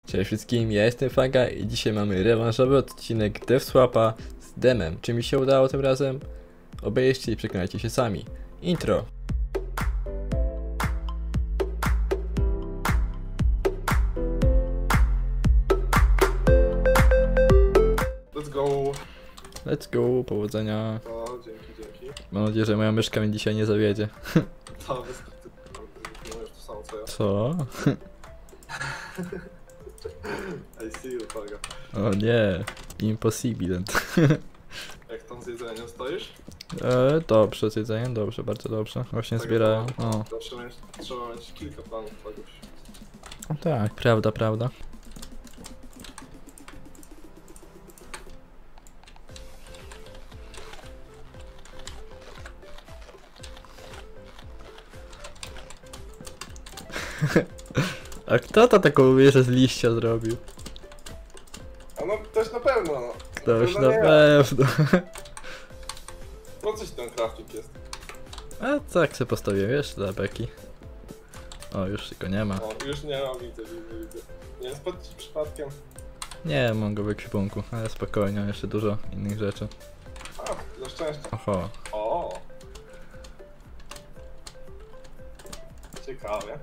Cześć wszystkim, ja jestem Faga i dzisiaj mamy rewanżowy odcinek Devswapa z Demem. Czy mi się udało tym razem? Obejrzcie i przekonajcie się sami. Intro! Let's go! Let's go, powodzenia. O, dzięki. Mam nadzieję, że moja myszka mnie dzisiaj nie zawiedzie. To wystarczy. Mówisz to samo co ja. Co? I see you, Faga. O nie, impossible. Jak tam z jedzeniem stoisz? Dobrze z jedzeniem, dobrze, bardzo dobrze. Właśnie Tak, zbierałem. no, O. Zawsze trzeba mieć kilka planów, Faguś. Tak, prawda. A kto to taką wieżę z liścia zrobił? A no, ktoś na pewno, no. To już na nie ja. pewno. Po coś ten crafting jest? A tak se postawię, wiesz, dla beki. O, już tylko nie ma. O, już nie mam, widzę. Nie spadł ci przypadkiem? Nie, mam go w ekwipunku, ale spokojnie, mam jeszcze dużo innych rzeczy. A, na szczęście. Oho. O! Ciekawe.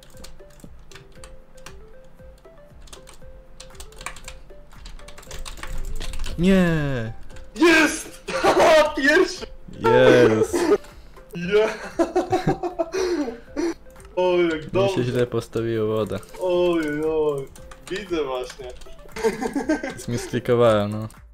Nie! Jest! Pierwszy! Jest! Yeah. Oj, jak Mi się dobrze. źle postawiło wodę. Oj. Widzę właśnie. Zmisklikowałem, no.